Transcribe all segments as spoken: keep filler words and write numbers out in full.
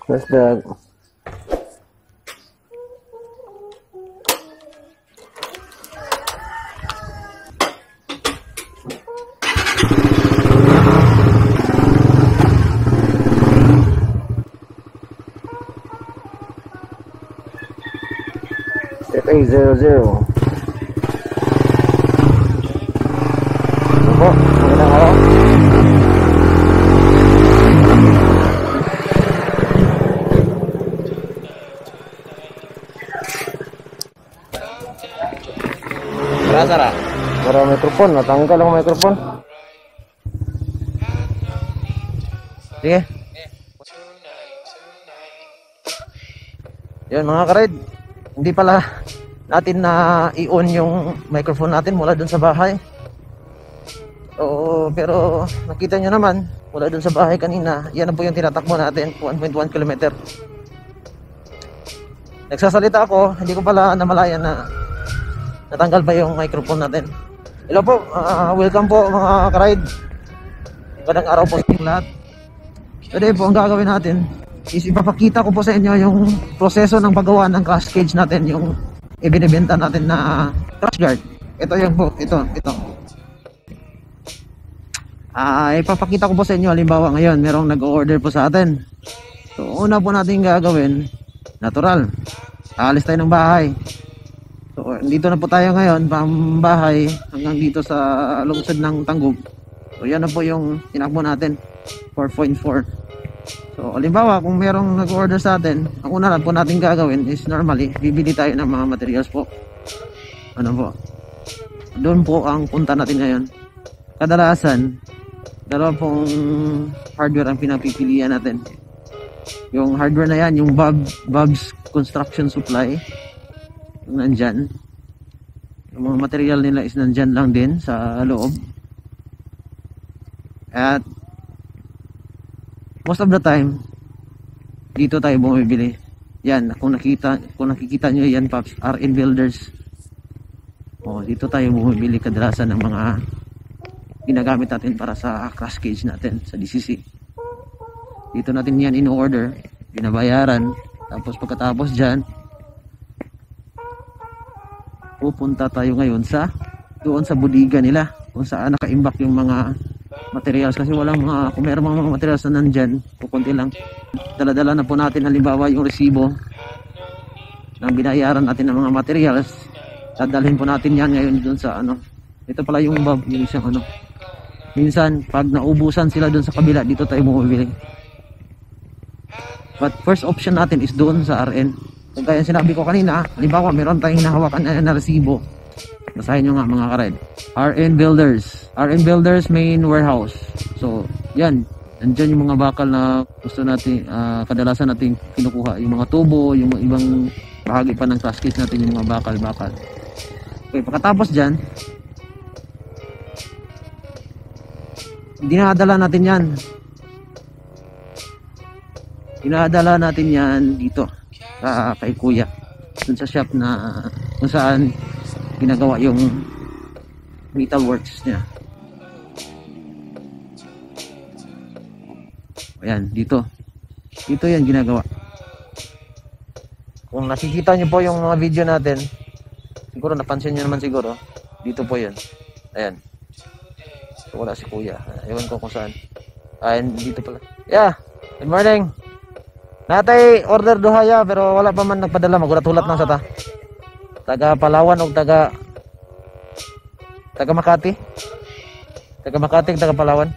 Where's the... Step A zero zero. Ano po? Magandang araw. Sara. Para mikrofon, natanggal ang mikrofon. Sige. Yun mga ka-ride, hindi pala natin na i-on yung microphone natin mula dun sa bahay. So, pero nakita nyo naman mula dun sa bahay kanina, yan na po yung tinatakbo natin, one point one kilometer. Nagsasalita ako, hindi ko pala namalayan na natanggal pa yung microphone natin. Hello po, uh, welcome po mga ka-ride. Magandang araw po sa inyong lahat. Today po ang gagawin natin is ipapakita ko po sa inyo yung proseso ng paggawa ng crash cage natin, yung ibinibenta natin na crash guard. Ito yung po, ito, ito. Ah, uh, ipapakita ko po sa inyo, halimbawa ngayon merong nag-order po sa atin. So una po natin gagawin, natural, aalis tayo ng bahay. So, dito na po tayo ngayon, pambahay hanggang dito sa lungsod ng Tangub. So, yan na po yung tinakbo natin, four point four. So, halimbawa, kung merong nag-order sa atin, ang una na po natin gagawin is normally, bibili tayo ng mga materials po. Ano po? Doon po ang punta natin ngayon. Kadalasan, dalawa pong hardware ang pinapipilian natin. Yung hardware na yan, yung Bob, Bob's Construction Supply, nandyan. Yung mga material nila is nandyan lang din sa loob. At most of the time dito tayo bumibili. Yan, kung nakita kung nakikita nyo yan, Pops, R N Builders. Oh, dito tayo bumibili kadalasan ng mga ginagamit natin para sa crash cage natin sa D C C. Dito natin yan in-order, binabayaran, tapos pagkatapos dyan pupunta tayo ngayon sa doon sa budiga nila kung saan nakaimbak yung mga materials, kasi walang mga, kung meron mga materials na nandyan, pupunti lang, daladala na po natin halimbawa yung resibo ng binayaran natin ng mga materials, dadalhin po natin yan ngayon doon sa ano, ito pala yung Bob, yung isang ano, minsan pag naubusan sila doon sa kabila, dito tayo bumibili, but first option natin is doon sa R N. Kung kaya sinabi ko kanina, halimbawa meron tayong hinahawakan na, na resibo, basahin nyo nga mga ka-ride, R N Builders, R N Builders main warehouse. So yan, nandyan yung mga bakal na gusto natin, uh, kadalasan natin kinukuha, yung mga tubo, yung ibang bahagi pa ng crash cage natin, yung mga bakal-bakal. Okay, pagkatapos dyan, dinadala natin yan dinadala natin yan dito sa kay kuya, dun sa shop na kung saan ginagawa yung metal works niya. Ayan, dito dito yan ginagawa. Kung nakikita nyo po yung mga video natin, siguro napansin nyo naman siguro, dito po yun. Ayan, so, wala si kuya, ewan ko kung saan. Ayan, dito pala. Yeah, good morning. Natay order duhaya pero wala pa man nagpadala, magulat-ulat lang sa ta. Taga Palawan o taga taga Makati. Taga Makati, taga Palawan.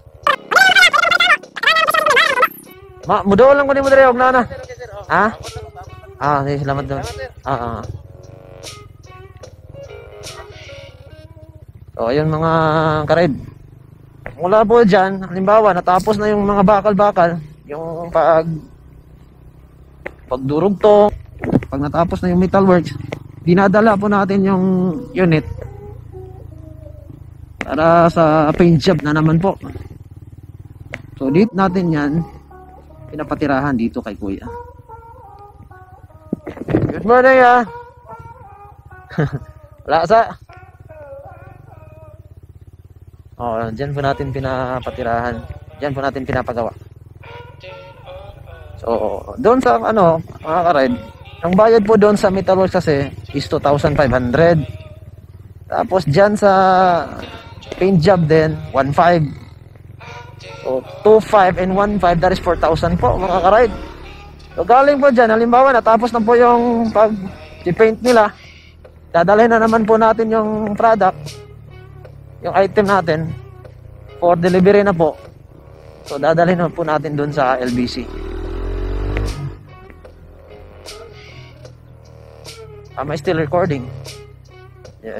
Ma, mudo lang ko ni mo dire og na na. Ha? Ah, sige, salamat daw. Ah, ah. So, ayun mga karid. Mula po dyan, halimbawa, natapos na yung mga bakal-bakal, yung pag pagdurugtong, pag natapos na yung metalworks, dinadala po natin yung unit para sa paint job na naman po. So dito natin yan pinapatirahan dito kay kuya. Good morning ah. Lasa. Oh, dyan po natin pinapatirahan, dyan po natin pinapagawa. So So, doon sa ano, mga ka-ride, ang bayad po doon sa Metalworks kasi is two thousand five hundred. Tapos dyan sa paint job din, one thousand five hundred. So, two thousand five hundred and one thousand five hundred, that is four thousand po, mga ka-ride. So, galing po dyan, halimbawa, natapos na po yung pag-paint nila. Dadalhin na naman po natin yung product, yung item natin, for delivery na po. So, dadalhin na po natin doon sa L B C. Am I still recording? Yes.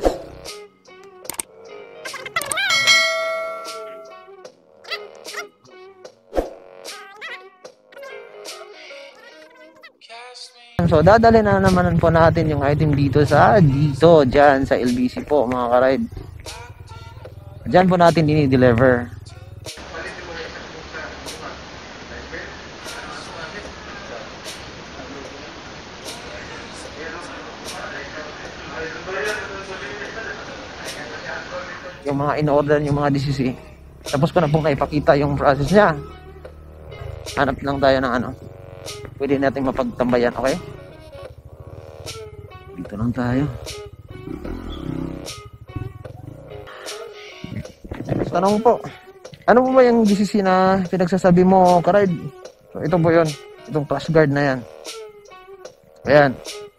So, dadalhin na naman po natin yung item dito sa, dito, dyan, sa L B C po, mga ka-ride. Dyan po natin dini-deliver. Yung mga in-order yung mga D C C. Tapos ko na pong naipakita yung process niya. Hanap lang tayo ng ano. Pwede natin mapagtambayan, okay? Dito lang tayo. Tanong po, ano po ba yung D C C na pinagsasabi mo, ka-ride? So, ito po yun. Itong crash guard na yan. Ayan.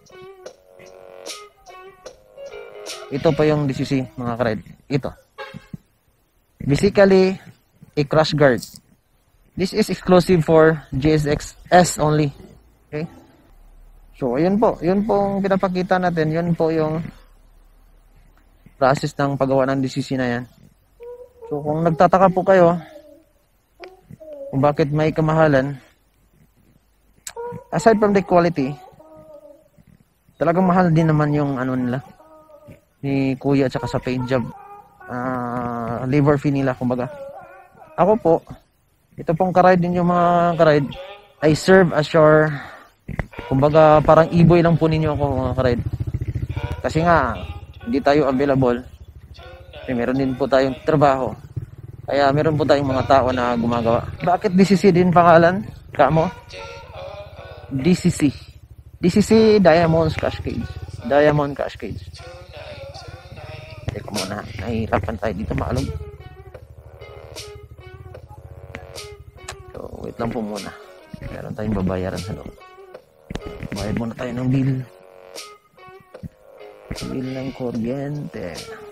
Ito pa yung D C C, mga ka-ride. Ito. Basically, a crash guard. This is exclusive for G S X S only. Okay? So, ayun po. Yun pong pinapakita natin. Yun po yung process ng paggawa ng D C C na yan. So, kung nagtataka po kayo kung bakit may kamahalan, aside from the quality, talagang mahal din naman yung ano nila ni kuya at saka sa paint job. Uh, labor fee nila, kumbaga. Ako po, ito pong ka-ride din yung mga ka-ride, I serve as your, kumbaga parang e-boy lang po ninyo ako, mga ka-ride. Kasi nga, hindi tayo available. Kasi meron din po tayong trabaho. Kaya meron po tayong mga tao na gumagawa. Bakit D C C din pangalan? Kamo? D C C. D C C Diamonds Cascade. Diamond Cascade. Teka muna, nahihirapan tayo dito maalog. So, wait lang po muna. Meron tayong babayaran sa loob. Bayad muna tayo ng bill. Bill ng kuryente.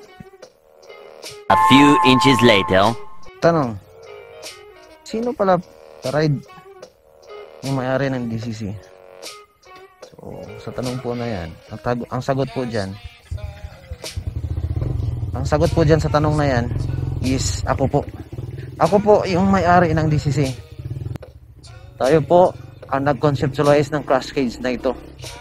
A few inches later. Tanong, sino pala ka-ride yung may-ari ng D C C? So, sa tanong po na yan, ang, tag- ang sagot po dyan, ang sagot po dyan sa tanong na yan is ako po. Ako po yung may-ari ng D C C. Tayo po ang nag-conceptualize ng crash cage na ito.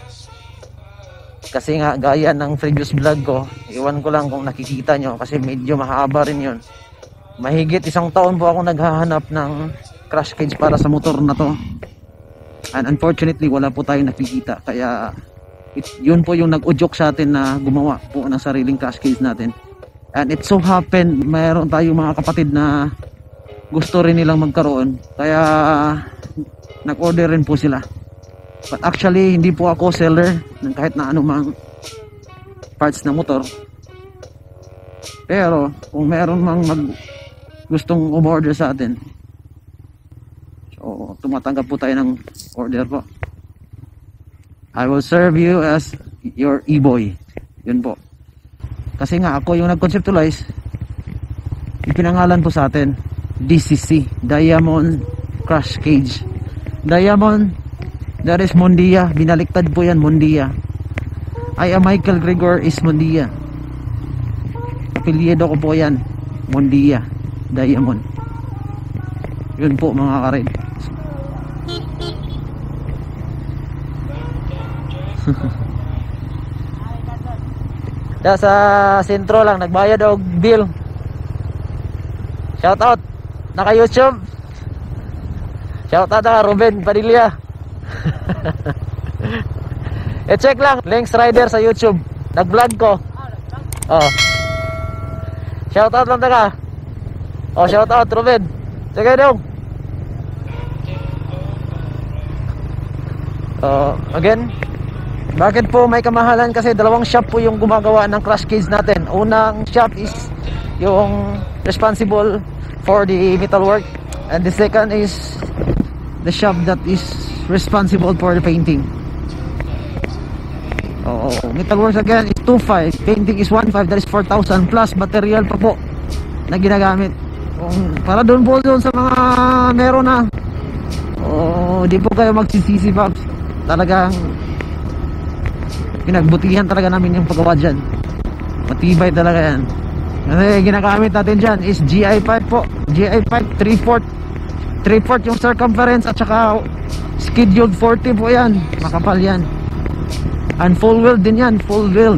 Kasi nga, gaya ng previous vlog ko, iwan ko lang kung nakikita nyo kasi medyo mahaba rin yun. Mahigit isang taon po ako naghahanap ng crash cage para sa motor na to. And unfortunately, wala po tayong nakikita. Kaya, it, yun po yung nag-udyok sa atin na gumawa po ng sariling crash cage natin. And it so happened, mayroon tayong mga kapatid na gusto rin nilang magkaroon. Kaya, nag-order rin po sila. But actually, hindi po ako seller ng kahit na anumang parts ng motor. Pero, kung meron mang mag gustong umorder sa atin, so, tumatanggap po tayo ng order po. I will serve you as your e-boy. Yun po. Kasi nga, ako yung nag-conceptualize, ipinangalan po sa atin, D C C, Diamond Crash Cage. Diamond, that is Mondia. Binaliktad po yan, Mondia. I am Michael Gregor is Mondia. Apelyido ko po yan, Mondia, Diamond. Yun po, mga ka-ride. Da sa sentro lang, nagbayad og bill. Shout out, naka YouTube. Shout out na Ruben Padilla. E-check lang, Links Rider sa YouTube. Nag-vlog ko. Oh. Shout out lang taga. Oh, shout out Ruben. Sige dong. So, again, bakit po may kamahalan? Kasi dalawang shop po yung gumagawa ng crash cage natin. Unang shop is yung responsible for the metalwork, and the second is the shop that is responsible for the painting. Oh, metalworks again is two five, painting is one five, that is four thousand plus material pa po na ginagamit. Um, para doon po doon sa mga meron na, oh, di po kayo magsisisi, Pops. Talagang pinagbutihan talaga namin yung paggawa dyan. Matibay talaga yan. Kasi ginagamit natin dyan is G I pipe po. G I pipe three fourths, three fourths yung circumference, at saka scheduled forty po yan. Makapal yan. And full weld din yan, full weld.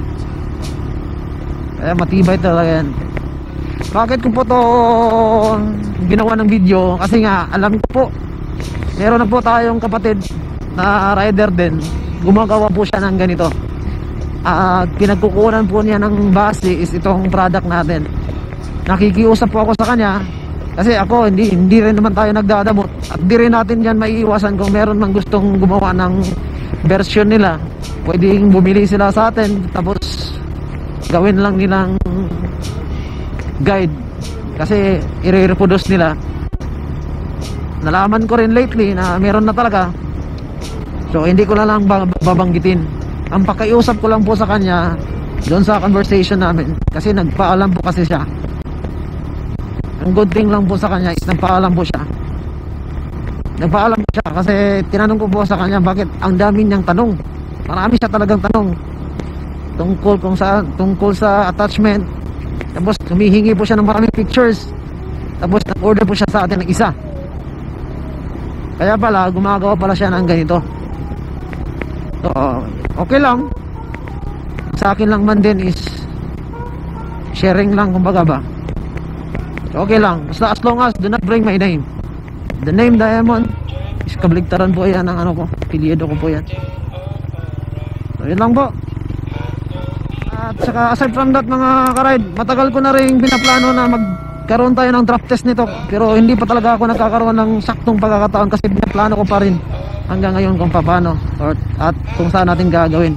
Kaya matibay talaga yan. Bakit ko po to ginawa ng video? Kasi nga alam ko po, meron na po tayong kapatid na rider din, gumagawa po siya ng ganito. At uh, pinagkukunan po niya ng base is itong product natin. Nakikiusap po ako sa kanya kasi ako hindi hindi rin naman tayo nagdadamot, at di rin natin yan maiiwasan. Kung meron mang gustong gumawa ng version nila, pwedeng bumili sila sa atin, tapos gawin lang nilang guide kasi i-reproduce nila. Nalaman ko rin lately na meron na talaga, so hindi ko na lang babanggitin. Ang pakiusap ko lang po sa kanya doon sa conversation namin, kasi nagpaalam po kasi siya. Ang good thing lang po sa kanya is nagpaalam po siya. Nagpaalam po siya kasi tinanong ko po sa kanya bakit ang dami niyang tanong. Marami siya talagang tanong tungkol kung sa tungkol sa attachment. Tapos humihingi po siya ng maraming pictures. Tapos nag-order po siya sa atin ng isa. Kaya pala gumagawa pala siya ng ganito. So, okay lang. Sa akin lang man din is sharing lang, kumbaga ba. So, okay lang. Basta as long as do not bring my name. The name Diamond is kabaligtaran po yan ng ano ko, apelyido ko po yan. So yun lang po. At saka aside from that mga karide, matagal ko na rin pinaplano na magkaroon tayo ng draft test nito, pero hindi pa talaga ako nagkakaroon ng saktong pagkakataon kasi pinaplano ko pa rin hanggang ngayon kung paano or, at kung saan natin gagawin,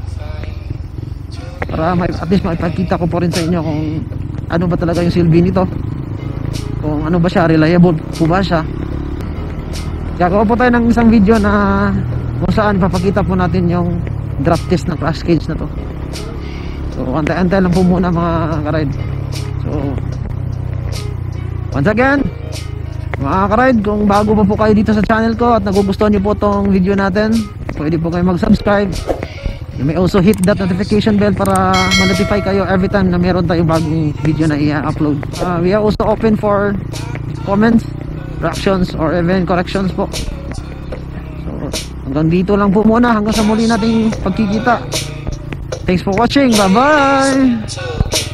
para may, at least maipakita ko po rin sa inyo kung ano ba talaga yung silbi nito, kung ano ba siya, reliable po ba siya. Gagawa po tayo ng isang video na kung saan papakita po natin yung draft test ng crash cage na to. So antay-antay lang po muna mga karide. So once again mga karide, kung bago pa po kayo dito sa channel ko at nagugustuhan nyo po tong video natin, pwede po kayo mag-subscribe. You may also hit that notification bell para ma-notify kayo every time na meron tayong bagong video na i-upload. uh, We are also open for comments, reactions, or even corrections po. So hanggang dito lang po muna, hanggang sa muli nating pagkikita. Thanks for watching, bye bye.